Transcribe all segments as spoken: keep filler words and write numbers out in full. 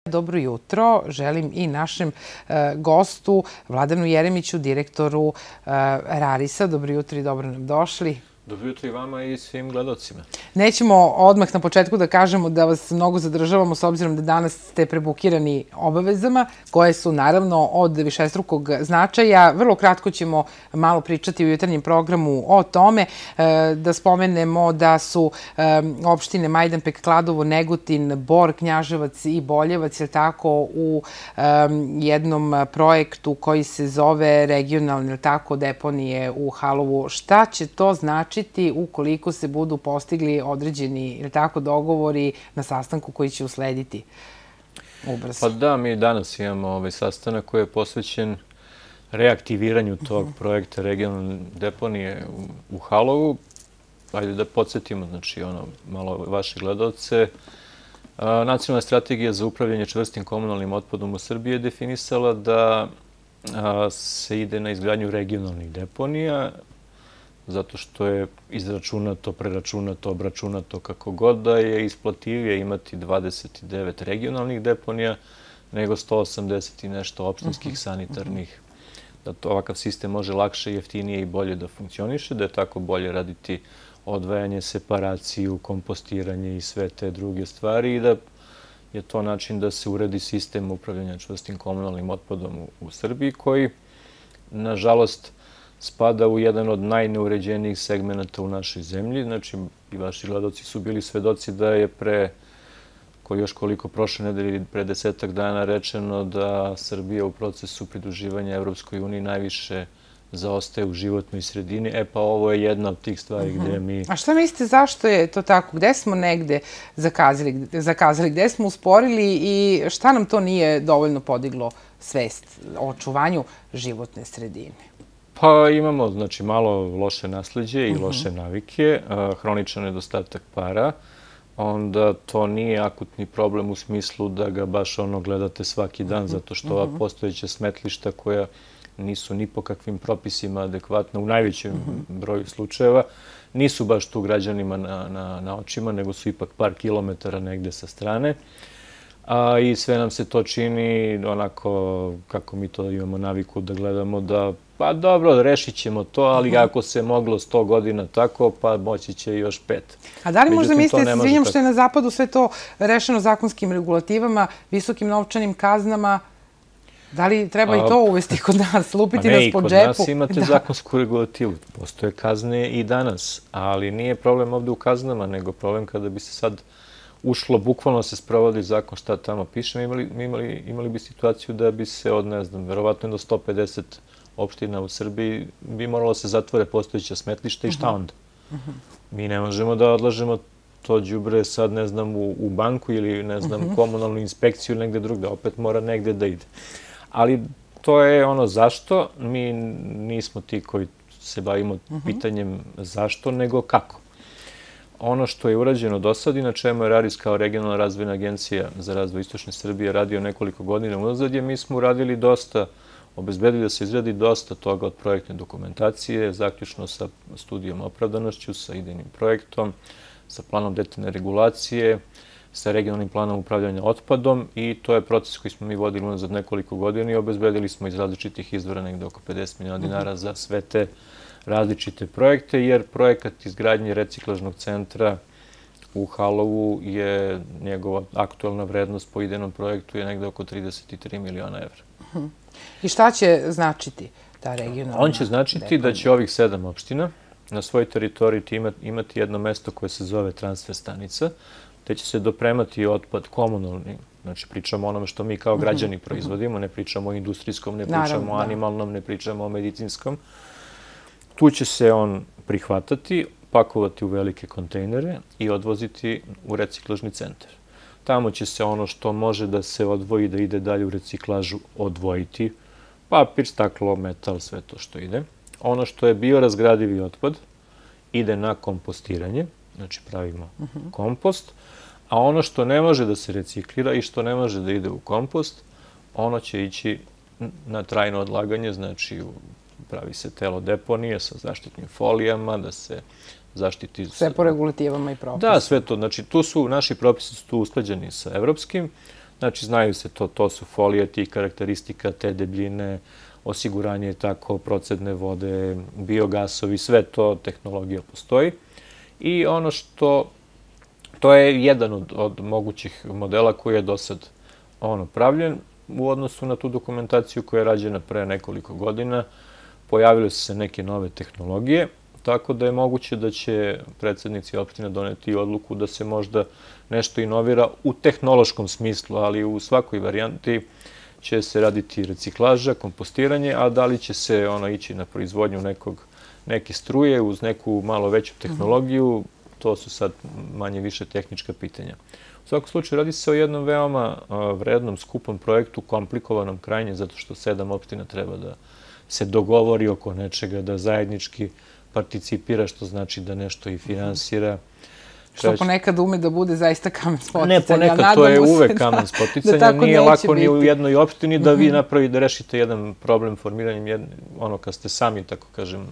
Dobro jutro. Želim i našem gostu, Vladanu Jeremiću, direktoru Rarisa. Dobro jutro i dobro nam došli. Dobro jutro i vama i svim gledalcima. Nećemo odmah na početku da kažemo da vas mnogo zadržavamo s obzirom da danas ste prebukirani obavezama koje su naravno od višestrukog značaja. Vrlo kratko ćemo malo pričati u jutarnjem programu o tome. Da spomenemo da su opštine Majdanpek, Kladovo, Negotin, Bor, Knjaževac i Boljevac, je tako, u jednom projektu koji se zove regionalne deponije u Halovu. Šta će to znači ukoliko se budu postigli određeni dogovori na sastanku koji će uslediti ubrzo? Pa da, mi danas imamo ovaj sastanak koji je posvećen reaktiviranju tog projekta regionalne deponije u Halovu. Ajde da podsjetimo, znači, ono, malo vaše gledalce. Nacionalna strategija za upravljanje čvrstim komunalnim otpadom u Srbiji je definisala da se ide na izgradnju regionalnih deponija, zato što je izračunato, preračunato, obračunato kako god da je isplativije imati dvadeset devet regionalnih deponija nego sto osamdeset i nešto opštinskih sanitarnih. Da to ovakav sistem može lakše, jeftinije i bolje da funkcioniše, da je tako bolje raditi odvajanje, separaciju, kompostiranje i sve te druge stvari i da je to način da se uredi sistem upravljanja čvrstim komunalnim otpadom u Srbiji koji, nažalost, spada u jedan od najneuređenijih segmenta u našoj zemlji. Znači, i vaši gledalci su bili svedoci da je pre, koji još koliko prošle nedelje, pre desetak dana rečeno da Srbija u procesu pridruživanja Evropskoj uniji najviše zaostaje u životnoj sredini. E pa ovo je jedna od tih stvari gde mi... A šta mislite, zašto je to tako? Gde smo negde zakazali, gde smo usporili i šta nam to nije dovoljno podiglo svest o očuvanju životne sredine? Pa imamo, znači, malo loše nasleđe i loše navike, hroničan nedostatak para, onda to nije akutni problem u smislu da ga baš ono gledate svaki dan, zato što ova postojeća smetlišta koja nisu ni po kakvim propisima adekvatna u najvećem broju slučajeva, nisu baš tu građanima na očima, nego su ipak par kilometara negde sa strane. I sve nam se to čini onako kako mi to imamo naviku da gledamo da pa dobro, rešit ćemo to, ali ako se moglo sto godina tako, pa moći će i još pet. A da li možda mislite, svinjam što je na zapadu sve to rešeno zakonskim regulativama, visokim novčanim kaznama, da li treba i to uvesti kod nas, lupiti nas po džepu? Ne, i kod nas imate zakonsku regulativu, postoje kazne i danas, ali nije problem ovde u kaznama, nego problem kada bi se sad ušlo, bukvalno se sprovodi zakon šta tamo piše, imali bi situaciju da bi se od, ne znam, verovatno do sto pedeset opština u Srbiji bi moralo se zatvore postojeća smetlišta i šta onda? Mi ne možemo da odlažemo to đubre sad, ne znam, u banku ili, ne znam, komunalnu inspekciju ili negde drugde, opet mora negde da ide. Ali to je ono zašto, mi nismo ti koji se bavimo pitanjem zašto, nego kako. Ono što je urađeno do sad i na čemu je Raris kao regionalna razvojna agencija za razvoj istočne Srbije radio nekoliko godina unazad je mi smo uradili dosta, obezbedili da se izradi dosta toga od projektne dokumentacije, zaključno sa studijom opravdanošću, sa idejnim projektom, sa planom detaljne regulacije, sa regionalnim planom upravljanja otpadom i to je proces koji smo mi vodili unazad nekoliko godina i obezbedili smo iz različitih izvora negde oko pedeset miliona dinara za sve te različite projekte, jer projekat izgradnje reciklažnog centra u Halovu je njegova aktualna vrednost po idejnom projektu je negde oko trideset tri miliona evra. I šta će značiti ta regionalna deponija? On će značiti da će ovih sedam opština na svojoj teritoriji imati jedno mesto koje se zove transfer stanica, gde će se dopremati otpad komunalni. Znači, pričamo o onome što mi kao građani proizvodimo, ne pričamo o industrijskom, ne pričamo o animalnom, ne pričamo o medicinskom. Tu će se on prihvatati, pakovati u velike kontejnere i odvoziti u reciklažni centar. Tamo će se ono što može da se odvoji, da ide dalje u reciklažu, odvojiti. Papir, staklo, metal, sve to što ide. Ono što je biorazgradivi otpad ide na kompostiranje, znači pravimo kompost, a ono što ne može da se reciklira i što ne može da ide u kompost, ono će ići na trajno odlaganje, znači pravi se telo deponije sa zaštitnim folijama, da se zaštiti... Sve po regulativama i propisima. Da, sve to. Znači, tu su, naši propisi su tu usklađeni sa evropskim. Znači, znaju se to, to su folije tih karakteristika, te debljine, osiguranje tako, procedne vode, biogasovi, sve to tehnologija postoji. I ono što, to je jedan od, od mogućih modela koji je do sad ono, pravljen u odnosu na tu dokumentaciju koja je rađena pre nekoliko godina. Pojavile su se neke nove tehnologije, tako da je moguće da će predsednici opština doneti odluku da se možda nešto inovira u tehnološkom smislu, ali u svakoj varijanti će se raditi reciklaža, kompostiranje, a da li će se ono ići na proizvodnju nekog, neke struje uz neku malo veću tehnologiju, to su sad manje više tehnička pitanja. U svakom slučaju radi se o jednom veoma vrednom, skupom projektu, komplikovanom krajnje, zato što sedam opština treba da se dogovori oko nečega, da zajednički participira, što znači da nešto i finansira. Što ponekad ume da bude zaista kamen spoticanja. Ne, ponekad, to je uvek kamen spoticanja. Nije lako ni u jednoj opštini da vi napravite, da rešite jedan problem formiranjem, ono kad ste sami, tako kažem,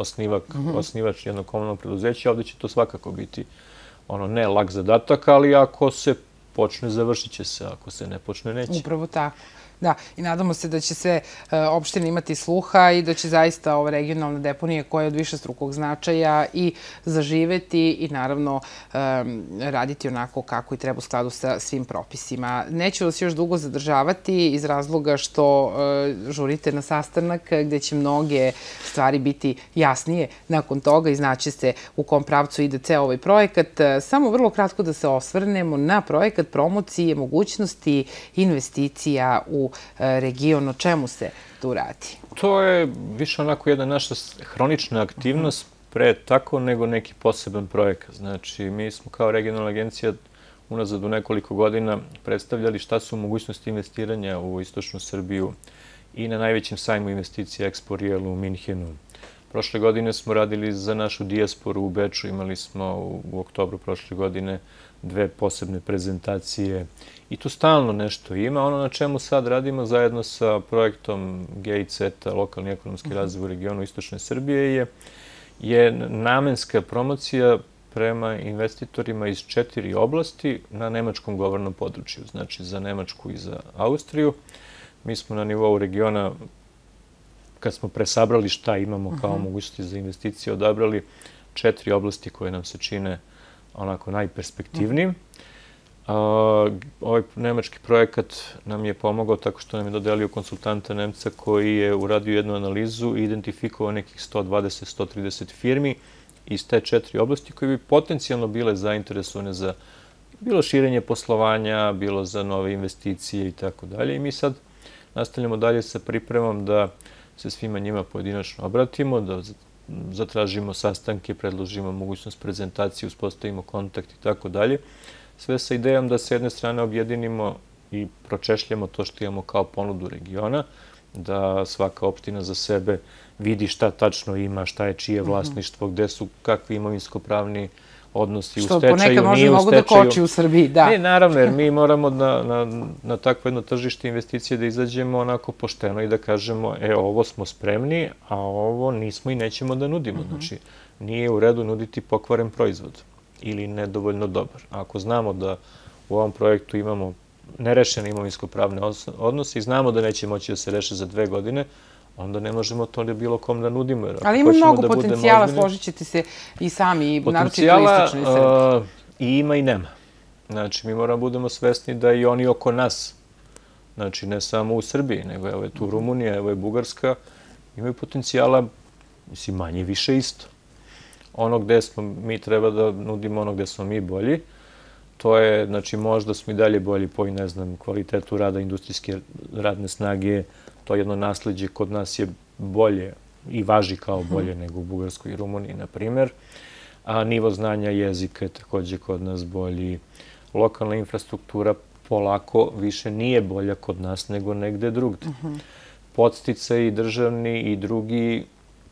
osnivač jednog komunalnog preduzeća, ovde će to svakako biti ono ne lak zadatak, ali ako se počne, završit će se, ako se ne počne, neće. Upravo tako. Da, i nadamo se da će sve opštine imati sluha i da će zaista ova regionalna deponija koja je od višestrukog značaja i zaživeti i naravno raditi onako kako i treba u skladu sa svim propisima. Neću vas još dugo zadržavati iz razloga što žurite na sastanak gde će mnoge stvari biti jasnije nakon toga i znaće se u kom pravcu ide ceo ovaj projekat. Samo vrlo kratko da se osvrnemo na projekat promocije mogućnosti investicija u region, o čemu se tu radi? To je više onako jedna naša hronična aktivnost, pre tako nego neki poseban projekat. Znači, mi smo kao regionalna agencija unazad u nekoliko godina predstavljali šta su mogućnosti investiranja u istočnu Srbiju i na najvećem sajmu investicija Expo Real u Minhenu. Prošle godine smo radili za našu dijasporu u Beču, imali smo u oktobru prošle godine dve posebne prezentacije i tu stalno nešto ima. Ono na čemu sad radimo zajedno sa projektom G I C E T A, lokalni ekonomski razvoj u regionu istočne Srbije, je, je namenska promocija prema investitorima iz četiri oblasti na nemačkom govornom području, znači za Nemačku i za Austriju. Mi smo na nivou regiona, kad smo presabrali šta imamo kao mogućnosti za investicije, odabrali četiri oblasti koje nam se čine onako najperspektivnijim. Ovaj nemački projekat nam je pomogao tako što nam je dodelio konsultanta Nemca koji je uradio jednu analizu i identifikovao nekih sto dvadeset do sto trideset firmi iz te četiri oblasti koje bi potencijalno bile zainteresovane za bilo širenje poslovanja, bilo za nove investicije i tako dalje. I mi sad nastavljamo dalje sa pripremom da se svima njima pojedinačno obratimo, da zatražimo sastanke, predložimo mogućnost prezentacije, uspostavimo kontakt i tako dalje. Sve sa idejom da sa jedne strane objedinimo i pročešljamo to što imamo kao ponudu regiona, da svaka opština za sebe vidi šta tačno ima, šta je čije vlasništvo, gde su kakvi imovinsko-pravni odnosi u stečaju, nije u stečaju. Što ponekad može mnogo da koči u Srbiji, da. Ne, naravno, jer mi moramo na takvo jedno tržište investicije da izađemo onako pošteno i da kažemo, e, ovo smo spremni, a ovo nismo i nećemo da nudimo. Znači, nije u redu nuditi pokvaren proizvod ili nedovoljno dobar. Ako znamo da u ovom projektu imamo nerešene imovinsko-pravne odnose i znamo da neće moći da se reše za dve godine, onda ne možemo to bilo kom da nudimo. Ali ima mnogo potencijala, složit ćete se i sami, naročito u istočnoj Srbiji. Potencijala i ima i nema. Znači, mi moramo budemo svesni da i oni oko nas, znači ne samo u Srbiji, nego evo je tu Rumunija, evo je Bugarska, imaju potencijala, mislim, manje i više isto. Ono gde smo, mi treba da nudimo ono gde smo mi bolji, to je, znači, možda smo i dalje bolji po, ne znam, kvalitetu rada industrijske radne snage, to jedno nasleđe kod nas je bolje i važi kao bolje nego u Bugarskoj i Rumuniji, na primer. A nivo znanja jezika je takođe kod nas bolji. Lokalna infrastruktura polako više nije bolja kod nas nego negde drugde. Podsticaj i državni i drugi,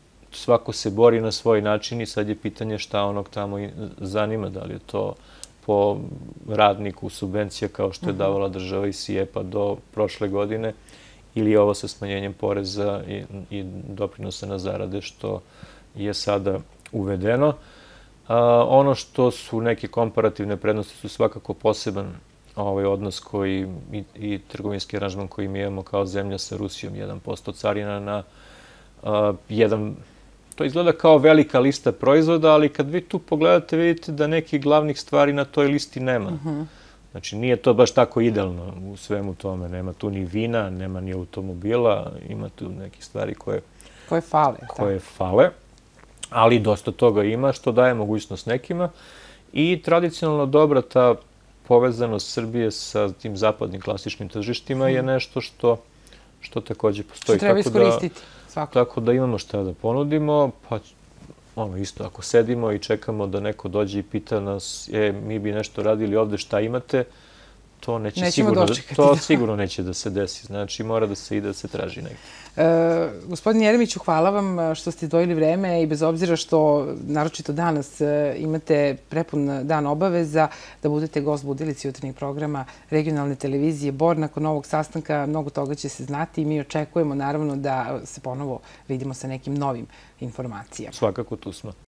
svako se bori na svoj način i sad je pitanje šta onog tamo zanima, da li je to po radniku subvencija kao što je davala država iz S I E P-a do prošle godine, ili je ovo sa smanjenjem poreza i doprinosa na zarade što je sada uvedeno. Ono što su neke komparativne prednosti su svakako poseban ovaj odnos koji i, i trgovinski aranžman koji mi imamo kao zemlja sa Rusijom, jedan posto carina na uh, jedan. To izgleda kao velika lista proizvoda, ali kad vi tu pogledate, vidite da nekih glavnih stvari na toj listi nema. Mhm. Znači, nije to baš tako idealno u svemu tome. Nema tu ni vina, nema ni automobila, ima tu neke stvari koje, Koje fale. koje fale, ali dosta toga ima, što daje mogućnost nekima. I tradicionalno dobra ta povezanost Srbije sa tim zapadnim klasičnim tržištima je nešto što, što takođe postoji. Što treba iskoristiti, svakako. Tako da imamo šta da ponudimo, pa ono isto, ako sedimo i čekamo da neko dođe i pita nas, e, mi bi nešto radili ovde, šta imate, to neće Nećemo sigurno, dočekati, to da. sigurno neće da se desi. Znači, mora da se ide, da se traži negdje. E, gospodin Jeremiću, hvala vam što ste izdvojili vreme i bez obzira što, naročito danas, imate prepun dan obaveza da budete gost Budilici jutarnjeg programa regionalne televizije Bor. Nakon ovog sastanka mnogo toga će se znati i mi očekujemo naravno da se ponovo vidimo sa nekim novim informacijama. Svakako tu smo.